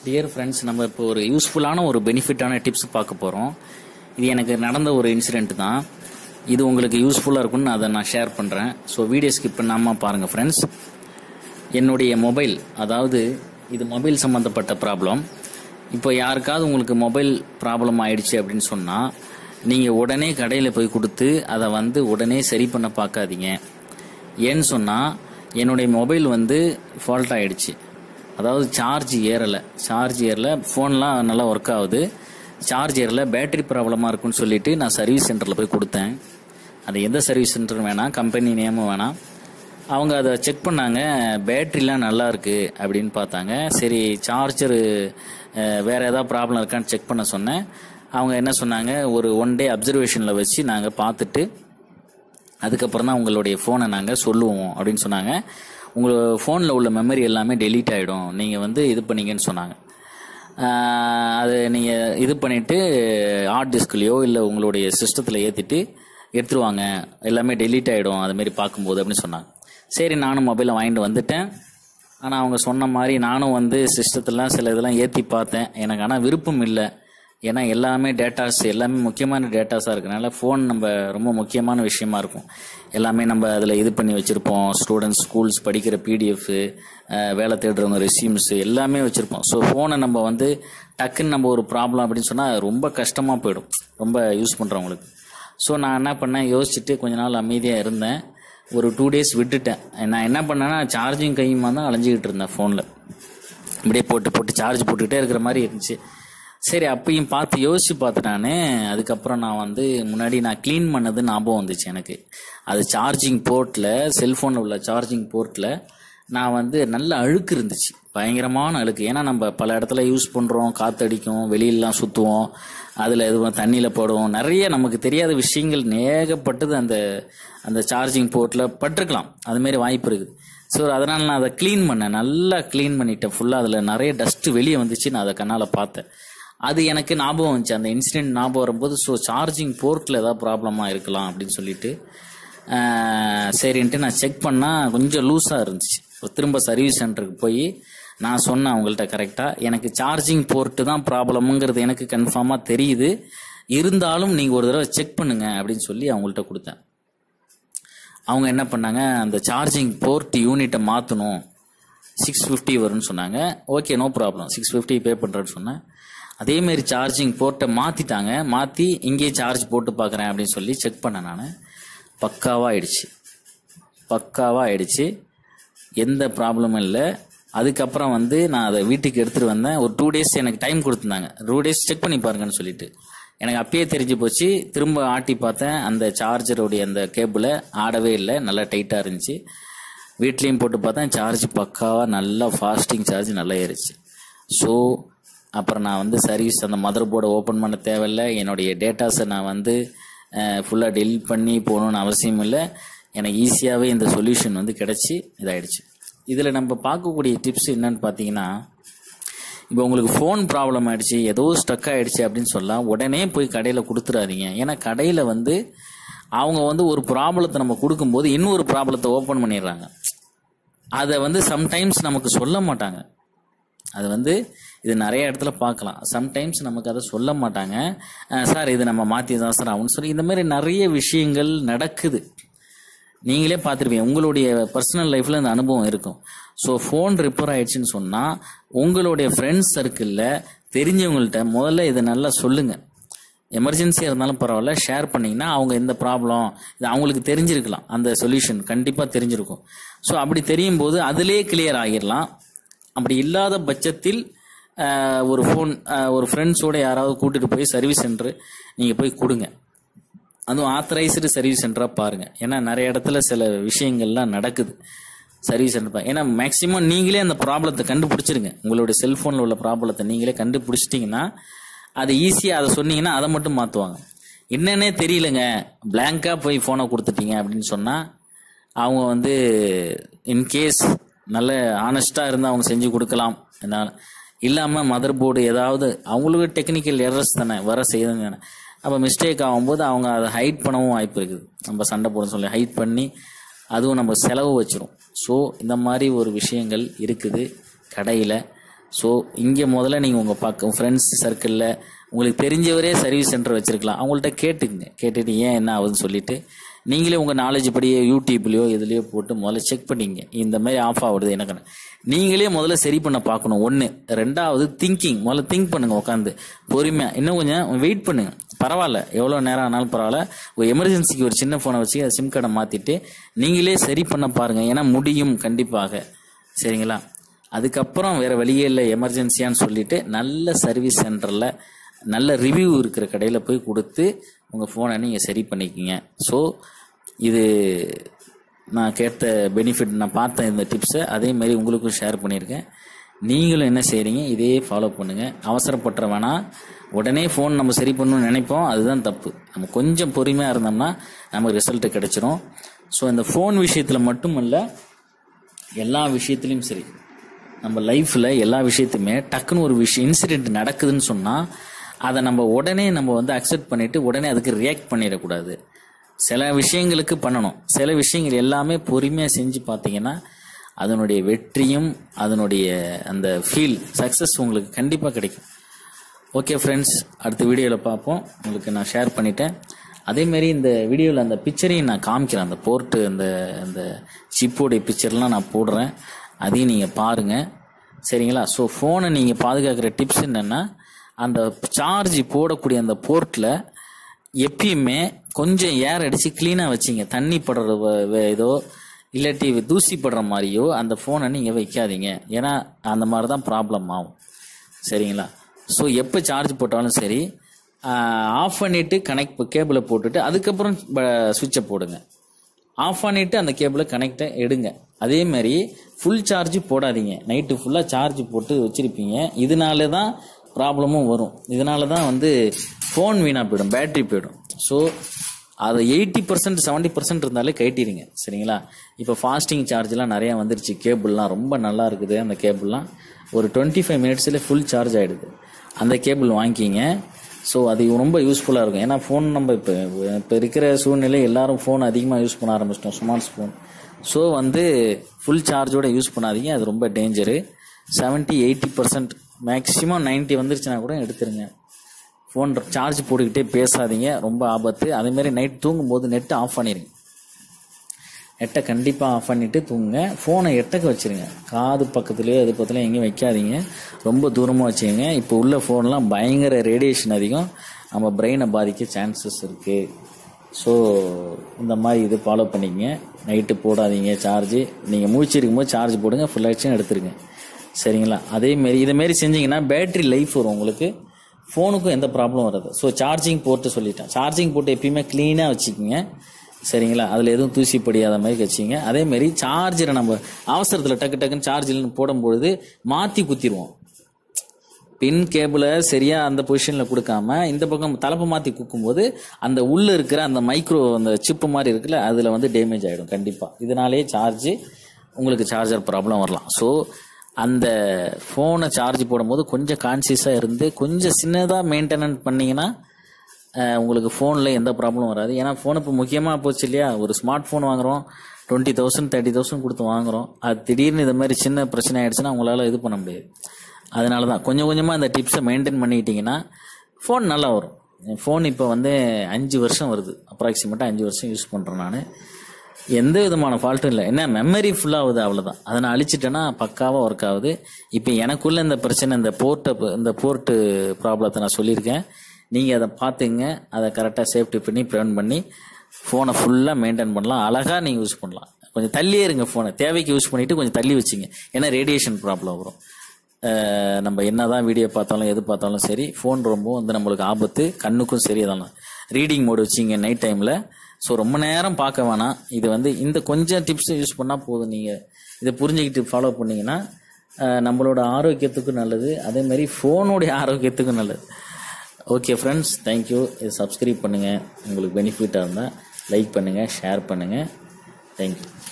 Dear friends, நம்ம இப்போ ஒரு யூஸ்ஃபுல்லான ஒரு பெனிஃபிட்டான டிப்ஸ் பார்க்க போகிறோம். இது எனக்கு நடந்த ஒரு இன்சிடெண்ட் தான். இது உங்களுக்கு யூஸ்ஃபுல்லாக இருக்கும்னு அதை நான் ஷேர் பண்ணுறேன். ஸோ வீடியோ ஸ்கிப் பண்ணாமல் பாருங்கள் ஃப்ரெண்ட்ஸ். என்னுடைய மொபைல், அதாவது இது மொபைல் சம்மந்தப்பட்ட ப்ராப்ளம். இப்போ யாருக்காவது உங்களுக்கு மொபைல் ப்ராப்ளம் ஆயிடுச்சு அப்படின்னு சொன்னால் நீங்கள் உடனே கடையில் போய் கொடுத்து அதை உடனே சரி பண்ண பார்க்காதீங்க. ஏன்னு சொன்னால் என்னுடைய மொபைல் ஃபால்ட் ஆகிடுச்சு. அதாவது சார்ஜ் ஏறலை, ஃபோன்லாம் நல்லா ஒர்க் ஆகுது, சார்ஜ் ஏறலை, பேட்டரி ப்ராப்ளமாக இருக்குன்னு சொல்லிட்டு நான் சர்வீஸ் சென்டரில் போய் கொடுத்தேன். அது எந்த சர்வீஸ் சென்டர் வேணாம், கம்பெனி நேமும் வேணாம். அவங்க அதை செக் பண்ணாங்க, பேட்டரிலாம் நல்லா இருக்குது அப்படின்னு பார்த்தாங்க. சரி, சார்ஜரு வேறு ஏதாவது ப்ராப்ளம் இருக்கான்னு செக் பண்ண சொன்னேன். அவங்க என்ன சொன்னாங்க, ஒரு 1 டே அப்சர்வேஷனில் வச்சு நாங்கள் பார்த்துட்டு அதுக்கப்புறம் தான் உங்களுடைய ஃபோனை நாங்கள் சொல்லுவோம் அப்படின்னு சொன்னாங்க. உங்கள் ஃபோனில் உள்ள மெமரி எல்லாமே டெலீட் ஆகிடும், நீங்கள் இது பண்ணீங்கன்னு சொன்னாங்க. அது நீங்கள் இது பண்ணிவிட்டு ஹார்ட் டிஸ்க்லையோ இல்லை உங்களுடைய சிஸ்டத்தில் ஏற்றிட்டு எடுத்துருவாங்க, எல்லாமே டெலீட் ஆகிடும் அதுமாரி பார்க்கும்போது அப்படின்னு சொன்னாங்க. சரி, நானும் மொபைலை வாங்கிட்டு வந்துட்டேன். ஆனால் அவங்க சொன்ன மாதிரி நானும் சிஸ்டத்தெல்லாம் சில இதெல்லாம் ஏற்றி பார்த்தேன். எனக்கு ஆனால் விருப்பம் இல்லை. ஏன்னா எல்லாமே டேட்டாஸ், எல்லாமே முக்கியமான டேட்டாஸாக இருக்கனால ஃபோன் நம்ம ரொம்ப முக்கியமான விஷயமா இருக்கும். எல்லாமே நம்ம அதில் இது பண்ணி வச்சுருப்போம். ஸ்டூடெண்ட்ஸ் ஸ்கூல்ஸ் படிக்கிற PDF, வேலை தேடுறவங்க ரெஸ்யூம்ஸ் எல்லாமே வச்சுருப்போம். ஸோ ஃபோனை நம்ம டக்குன்னு நம்ம ஒரு ப்ராப்ளம் அப்படின்னு சொன்னால் ரொம்ப கஷ்டமாக போயிடும், ரொம்ப யூஸ் பண்ணுறவங்களுக்கு. ஸோ நான் என்ன பண்ணேன், யோசிச்சுட்டு கொஞ்ச நாள் அமைதியாக இருந்தேன். ஒரு 2 டேஸ் விட்டுட்டேன். நான் என்ன பண்ணேன்னா, சார்ஜிங் கையுமா தான் அலைஞ்சிக்கிட்டு இருந்தேன் ஃபோனில். இப்படியே போட்டு சார்ஜ் போட்டுக்கிட்டே இருக்கிற மாதிரி இருந்துச்சு. சரி, அப்பையும் யோசிச்சு பார்த்து நான் அதுக்கப்புறம் நான் முன்னாடி நான் க்ளீன் பண்ணது ஞாபகம் வந்துச்சு எனக்கு. அது சார்ஜிங் போர்ட்டில், செல்ஃபோனில் உள்ள சார்ஜிங் போர்ட்டில் நான் நல்ல அழுக்கு இருந்துச்சு, பயங்கரமான அழுக்கு. ஏன்னா நம்ம பல இடத்துல யூஸ் பண்ணுறோம், காற்றடிக்கும், வெளியிலலாம் சுற்றுவோம், அதில் எதுவும் தண்ணியில் போடுவோம், நிறைய நமக்கு தெரியாத விஷயங்கள் ஏகப்பட்டது அந்த சார்ஜிங் போர்ட்டில் பட்டிருக்கலாம், அதுமாரி வாய்ப்பு இருக்குது. ஸோ அதனால் நான் அதை க்ளீன் பண்ணேன், நல்லா க்ளீன் பண்ணிட்டேன் ஃபுல்லாக. அதில் நிறைய டஸ்ட்டு வெளியே வந்துச்சு, நான் அதை கண்ணால் பார்த்தேன். அது எனக்கு ஞாபகம் வந்துச்சு, அந்த இன்சிடென்ட் ஞாபகம் வரும்போது. ஸோ சார்ஜிங் போர்ட்டில் ஏதாவது ப்ராப்ளமாக இருக்கலாம் அப்படின்னு சொல்லிட்டு சரின்ட்டு நான் செக் பண்ணால் கொஞ்சம் லூஸாக இருந்துச்சு. திரும்ப சர்வீஸ் சென்டருக்கு போய் நான் சொன்னேன் அவங்கள்ட்ட கரெக்டாக, எனக்கு சார்ஜிங் போர்ட்டு தான் ப்ராப்ளமுங்கிறது எனக்கு கன்ஃபார்மாக தெரியுது, இருந்தாலும் நீங்கள் ஒரு தடவை செக் பண்ணுங்க அப்படின்னு சொல்லி அவங்கள்ட்ட கொடுத்தேன். அவங்க என்ன பண்ணாங்க, அந்த சார்ஜிங் போர்ட் யூனிட்டை மாற்றணும், 650 வரும்னு சொன்னாங்க. ஓகே, நோ ப்ராப்ளம், 650 பே பண்ணுறேன்னு சொன்னேன். அதேமாரி சார்ஜிங் போர்ட்டை மாற்றிட்டாங்க. மாற்றி இங்கேயே சார்ஜ் போட்டு பார்க்குறேன் அப்படின்னு சொல்லி செக் பண்ணேன். நான் பக்காவாக ஆயிடுச்சு, எந்த ப்ராப்ளமும் இல்லை. அதுக்கப்புறம் நான் அதை வீட்டுக்கு எடுத்துகிட்டு வந்தேன். ஒரு 2 டேஸ் எனக்கு டைம் கொடுத்துருந்தாங்க, 2 டேஸ் செக் பண்ணி பாருங்கன்னு சொல்லிட்டு. எனக்கு அப்பயே தெரிஞ்சு போச்சு. திரும்ப ஆட்டி பார்த்தேன், அந்த சார்ஜருடைய அந்த கேபிளை ஆடவே இல்லை, நல்லா டைட்டாக இருந்துச்சு. வீட்லேயும் போட்டு பார்த்தேன், சார்ஜ் பக்காவாக நல்லா ஃபாஸ்டிங் சார்ஜ் நல்லா ஏறிச்சு. ஸோ அப்புறம் நான் சர்வீஸ், அந்த மதர் போர்டை ஓப்பன் பண்ண தேவையில்லை, என்னுடைய டேட்டாஸை நான் ஃபுல்லாக டெலிட் பண்ணி போகணுன்னு அவசியம் இல்லை. எனக்கு ஈஸியாகவே இந்த சொல்யூஷன் கிடச்சி இதாகிடுச்சு. இதில் நம்ம பார்க்கக்கூடிய டிப்ஸ் என்னன்னு பார்த்தீங்கன்னா, இப்போ உங்களுக்கு ஃபோன் ப்ராப்ளம் ஆகிடுச்சு, ஏதோ ஸ்டக் ஆகிடுச்சு அப்படின்னு சொல்லலாம், உடனே போய் கடையில் கொடுத்துடாதீங்க. ஏன்னா கடையில் அவங்க ஒரு ப்ராப்ளத்தை நம்ம கொடுக்கும்போது இன்னொரு ப்ராப்ளத்தை ஓப்பன் பண்ணிடுறாங்க. அதை சம்டைம்ஸ் நமக்கு சொல்ல மாட்டாங்க. அது இது நிறைய இடத்துல பார்க்கலாம். சம்டைம்ஸ் நமக்கு அதை சொல்ல மாட்டாங்க. சார், இது நம்ம மாற்றி தான் சார் ஆகும்னு சொல்லி இந்த மாதிரி நிறைய விஷயங்கள் நடக்குது. நீங்களே பார்த்துருப்பீங்க, உங்களுடைய பர்சனல் லைஃப்பில் இந்த அனுபவம் இருக்கும். ஸோ ஃபோன் ரிப்பேர் ஆயிடுச்சுன்னு சொன்னால் உங்களுடைய ஃப்ரெண்ட்ஸ் சர்க்கிளில் தெரிஞ்சவங்கள்ட்ட முதல்ல இதை நல்லா சொல்லுங்கள். எமர்ஜென்சியாக இருந்தாலும் பரவாயில்ல, ஷேர் பண்ணிங்கன்னா அவங்க இந்த ப்ராப்ளம் இது அவங்களுக்கு தெரிஞ்சிருக்கலாம், அந்த சொல்யூஷன் கண்டிப்பாக தெரிஞ்சிருக்கும். ஸோ அப்படி தெரியும் போது அதிலே கிளியர் ஆகிடலாம். அப்படி இல்லாத பட்சத்தில் ஒரு ஃபோன், ஒரு ஃப்ரெண்ட்ஸோடு யாராவது கூட்டிகிட்டு போய் சர்வீஸ் சென்டரு நீங்கள் போய் கொடுங்க. அதுவும் ஆத்தரைஸ்டு சர்வீஸ் சென்டராக பாருங்கள். ஏன்னா நிறைய இடத்துல சில விஷயங்கள்லாம் நடக்குது சர்வீஸ் சென்டர். ஏன்னா மேக்ஸிமம் நீங்களே அந்த ப்ராப்ளத்தை கண்டுபிடிச்சிருங்க. உங்களுடைய செல்ஃபோனில் உள்ள ப்ராப்ளத்தை நீங்களே கண்டுபிடிச்சிட்டிங்கன்னா அது ஈஸியாக அதை சொன்னீங்கன்னா அதை மட்டும் மாற்றுவாங்க. என்னன்னே தெரியலங்க, பிளாங்காக போய் ஃபோனை கொடுத்துட்டீங்க அப்படின்னு சொன்னால் அவங்க இன்கேஸ் நல்ல ஆனஸ்டாக இருந்தால் அவங்க செஞ்சு கொடுக்கலாம். இல்லாமல் மதர் போர்டு ஏதாவது அவங்களுக்கு டெக்னிக்கல் எரர்ஸ் தானே வர செய்யுதுங்க தானே. அப்போ மிஸ்டேக் ஆகும்போது அவங்க அதை ஹைட் பண்ணவும் வாய்ப்பு இருக்குது. நம்ம சண்டை போட சொல்லி ஹைட் பண்ணி அதுவும் நம்ம செலவு வச்சிரும். ஸோ இந்த மாதிரி ஒரு விஷயங்கள் இருக்குது கடையில். ஸோ இங்கே முதல்ல நீங்கள் உங்கள் ஃப்ரெண்ட்ஸ் சர்க்கிளில் உங்களுக்கு தெரிஞ்சவரே சர்வீஸ் சென்டர் வச்சுருக்கலாம், அவங்கள்ட்ட கேட்டுட்டு ஏன் என்ன ஆகுதுன்னு சொல்லிவிட்டு நீங்களே உங்கள் நாலேஜ் படியே யூடியூப்லேயோ இதுலேயோ போட்டு முதல்ல செக் பண்ணிங்க. இந்த மாதிரி ஆஃப் ஆகுது எனக்கு, நீங்களே முதல்ல சரி பண்ண பார்க்கணும். ஒன்று. ரெண்டாவது முதல்ல திங்க் பண்ணுங்கள் உட்காந்து பொறுமையாக. இன்னும் கொஞ்சம் வெயிட் பண்ணுங்கள், பரவாயில்ல, எவ்வளோ நேரம் ஆனாலும் பரவாயில்ல. ஒரு எமர்ஜென்சிக்கு ஒரு சின்ன ஃபோனை வச்சு அதை சிம் கார்டை மாற்றிட்டு நீங்களே சரி பண்ண பாருங்கள். ஏன்னா முடியும் கண்டிப்பாக. சரிங்களா? அதுக்கப்புறம் வேறு வழியே இல்லை, எமர்ஜென்சியான்னு சொல்லிவிட்டு நல்ல சர்வீஸ் சென்டரில் நல்ல ரிவ்யூ இருக்கிற கடையில் போய் கொடுத்து உங்கள் ஃபோனை நீங்கள் சரி பண்ணிக்கிங்க. ஸோ இது நான் கேட்ட பெனிஃபிட், நான் பார்த்தேன் இந்த டிப்ஸை, அதேமாதிரி உங்களுக்கும் ஷேர் பண்ணியிருக்கேன். நீங்களும் என்ன செய்கிறீங்க, இதே ஃபாலோ பண்ணுங்கள். அவசரப்பட்டுற வேணாம், உடனே ஃபோன் நம்ம சரி பண்ணணும்னு நினைப்போம், அதுதான் தப்பு. நம்ம கொஞ்சம் பொறுமையாக இருந்தோம்னா நமக்கு ரிசல்ட்டு கிடைச்சிரும். ஸோ இந்த ஃபோன் விஷயத்தில் மட்டும் இல்லை, எல்லா விஷயத்துலையும் சரி, நம்ம லைஃப்பில் எல்லா விஷயத்தையுமே டக்குன்னு ஒரு இன்சிடெண்ட் நடக்குதுன்னு சொன்னால் அதை நம்ம உடனே அக்செப்ட் பண்ணிவிட்டு உடனே அதுக்கு ரியாக்ட் பண்ணிடக்கூடாது. சில விஷயங்களுக்கு பண்ணணும், சில விஷயங்கள் எல்லாமே பொறுமையாக செஞ்சு பார்த்தீங்கன்னா அதனுடைய வெற்றியும் அதனுடைய அந்த சக்ஸஸ் உங்களுக்கு கண்டிப்பாக கிடைக்கும். ஓகே ஃப்ரெண்ட்ஸ், அடுத்த வீடியோவில் பார்ப்போம். உங்களுக்கு நான் ஷேர் பண்ணிட்டேன். அதேமாரி இந்த வீடியோவில் அந்த பிக்சரையும் நான் காமிக்கிறேன், அந்த போர்ட்டு அந்த சிப்போடைய பிக்சர்லாம் நான் போடுறேன், அதையும் நீங்கள் பாருங்கள். சரிங்களா? ஸோ ஃபோனை நீங்கள் பாதுகாக்கிற டிப்ஸ் என்னென்னா, அந்த சார்ஜ் போடக்கூடிய அந்த போர்ட்டில் எப்பயுமே கொஞ்சம் ஏர் அடித்து க்ளீனாக வச்சிங்க. தண்ணி படுற ஏதோ இல்லாட்டி தூசி படுற மாதிரியோ அந்த ஃபோனை நீங்கள் வைக்காதீங்க. ஏன்னா அந்த மாதிரி தான் ப்ராப்ளம் ஆகும். சரிங்களா? ஸோ எப்போ சார்ஜ் போட்டாலும் சரி, ஆஃப் பண்ணிவிட்டு கேபிளை போட்டுட்டு அதுக்கப்புறம் சுவிட்சை போடுங்க. ஆஃப் பண்ணிவிட்டு அந்த கேபிளை கனெக்டை எடுங்க. அதேமாதிரி ஃபுல் சார்ஜ் போடாதீங்க. நைட்டு ஃபுல்லாக சார்ஜ் போட்டு வச்சுருப்பீங்க, இதனால தான் ப்ராப்ளமும் வரும். இதனால தான் ஃபோன் வீணாக போயிடும், பேட்ரி போயிடும். ஸோ அதை 80% 70% இருந்தாலே கட்டிடுங்க. சரிங்களா? இப்போ ஃபாஸ்டிங் சார்ஜ்லாம் நிறையா வந்துருச்சு, கேபிள்லாம் ரொம்ப நல்லா இருக்குது. அந்த கேபிள்லாம் ஒரு 25 மினிட்ஸில் ஃபுல் சார்ஜ் ஆகிடுது. அந்த கேபிள் வாங்கிக்கிங்க. ஸோ அது ரொம்ப யூஸ்ஃபுல்லாக இருக்கும். ஏன்னா ஃபோன் நம்ம இப்போ இருக்கிற சூழ்நிலை எல்லாரும் ஃபோன் அதிகமாக யூஸ் பண்ண ஆரம்பிச்சிட்டோம், ஸ்மார்ட் ஃபோன். ஸோ ஃபுல் சார்ஜோட யூஸ் பண்ணாதீங்க, அது ரொம்ப டேஞ்சரு. 70-80% மேக்ஸிமம் 90 வந்துருச்சுன்னா கூட எடுத்துருங்க. ஃபோன் சார்ஜ் போட்டுக்கிட்டே பேசாதீங்க, ரொம்ப ஆபத்து. அதேமாரி நைட் தூங்கும்போது நெட்டை ஆஃப் பண்ணிடுங்க. நெட்டை கண்டிப்பாக ஆஃப் பண்ணிவிட்டு தூங்குங்க. ஃபோனை எட்டக்க வச்சுருங்க, காது பக்கத்துலேயோ அது பக்கத்துலேயோ எங்கேயும் வைக்காதீங்க, ரொம்ப தூரமாக வச்சுக்கோங்க. இப்போ உள்ள ஃபோன்லாம் பயங்கர ரேடியேஷன் அதிகம், நம்ம பிரெயினை பாதிக்க சான்சஸ் இருக்குது. ஸோ இந்த மாதிரி இது ஃபாலோ பண்ணிக்கங்க. நைட்டு போடாதீங்க சார்ஜு. நீங்கள் மூச்சிருக்கும் போது சார்ஜ் போடுங்க, ஃபுல் ஆக்ஷன் எடுத்துருங்க. சரிங்களா? அதேமாரி இதேமாரி செஞ்சிங்கன்னா பேட்ரி லைஃப் வரும் உங்களுக்கு, ஃபோனுக்கும் எந்த ப்ராப்ளம் வராது. ஸோ சார்ஜிங் போர்ட்டு சொல்லிட்டேன், சார்ஜிங் போர்ட்டு எப்பயுமே க்ளீனாக வச்சுக்கோங்க. சரிங்களா? அதில் எதுவும் தூசி படியாத மாதிரி வச்சிங்க. அதேமாரி சார்ஜரை நம்ம அவசரத்தில் டக்குன்னு சார்ஜில் போடும்பொழுது மாற்றி குத்திடுவோம். பின் கேபிளை சரியாக அந்த பொசிஷனில் கொடுக்காம இந்த பக்கம் தலைப்பை மாற்றி குக்கும்போது அந்த உள்ளே இருக்கிற அந்த மைக்ரோ அந்த சிப்பு மாதிரி இருக்குல்ல, அதில் டேமேஜ் ஆகிடும் கண்டிப்பாக. இதனாலே உங்களுக்கு சார்ஜர் ப்ராப்ளம் வரலாம். ஸோ அந்த ஃபோனை சார்ஜ் போடும்போது கொஞ்சம் கான்சியஸாக இருந்து கொஞ்சம் சின்னதாக மெயின்டெனன்ஸ் பண்ணிங்கன்னா உங்களுக்கு ஃபோனில் எந்த ப்ராப்ளம் வராது. ஏன்னா ஃபோன் இப்போ முக்கியமாக போச்சு இல்லையா? ஒரு ஸ்மார்ட் ஃபோன் வாங்குகிறோம், 20,000 30,000 கொடுத்து வாங்குகிறோம். அது திடீர்னு இது மாதிரி சின்ன பிரச்சனை ஆகிடுச்சுன்னா உங்களால் இது பண்ண முடியாது. அதனால தான் கொஞ்சம் கொஞ்சமாக இந்த டிப்ஸை மெயின்டைன் பண்ணிக்கிட்டிங்கன்னா ஃபோன் நல்லா வரும். ஃபோன் இப்போ 5 வருஷம் வருது, அப்ராக்சிமேட்டாக 5 வருஷம் யூஸ் பண்ணுறேன் நான். எந்த விதமான ஃபால்ட்டும் இல்லை. என்ன மெமரி ஃபுல்லாகுது, அவ்வளோதான். அதை நான் அழிச்சிட்டேன்னா பக்காவாக ஒர்க் ஆகுது. இப்போ எனக்குள்ளே இந்த பிரச்சனை, இந்த போர்ட்டு ப்ராப்ளத்தை நான் சொல்லியிருக்கேன். நீங்கள் அதை பார்த்துங்க, அதை கரெக்டாக சேஃப்டி பண்ணி ப்ரிவென்ட் பண்ணி ஃபோனை ஃபுல்லாக மெயின்டைன் பண்ணலாம். அழகாக நீங்கள் யூஸ் பண்ணலாம். கொஞ்சம் தள்ளியே இருங்க, ஃபோனை தேவைக்கு யூஸ் பண்ணிவிட்டு கொஞ்சம் தள்ளி வச்சுங்க. ஏன்னா ரேடியேஷன் ப்ராப்ளம் வரும். நம்ம என்ன தான் வீடியோ பார்த்தாலும் எது பார்த்தாலும் சரி, ஃபோன் ரொம்ப நம்மளுக்கு ஆபத்து, கண்ணுக்கும் சரி. அதெல்லாம் ரீடிங் மோடு வச்சிங்க நைட் டைமில். ஸோ ரொம்ப நேரம் பார்க்க வேணாம். இது இந்த கொஞ்சம் டிப்ஸ் யூஸ் பண்ணால் போதும். நீங்கள் இதை புரிஞ்சுக்கிட்டு ஃபாலோ பண்ணிங்கன்னா நம்மளோட ஆரோக்கியத்துக்கும் நல்லது, அதேமாதிரி ஃபோனுடைய ஆரோக்கியத்துக்கும் நல்லது. Okay friends, thank you. இது சப்ஸ்கிரைப் பண்ணுங்கள், உங்களுக்கு பெனிஃபிட்டாக இருந்தால் லைக் பண்ணுங்கள், ஷேர் பண்ணுங்கள். தேங்க்யூ.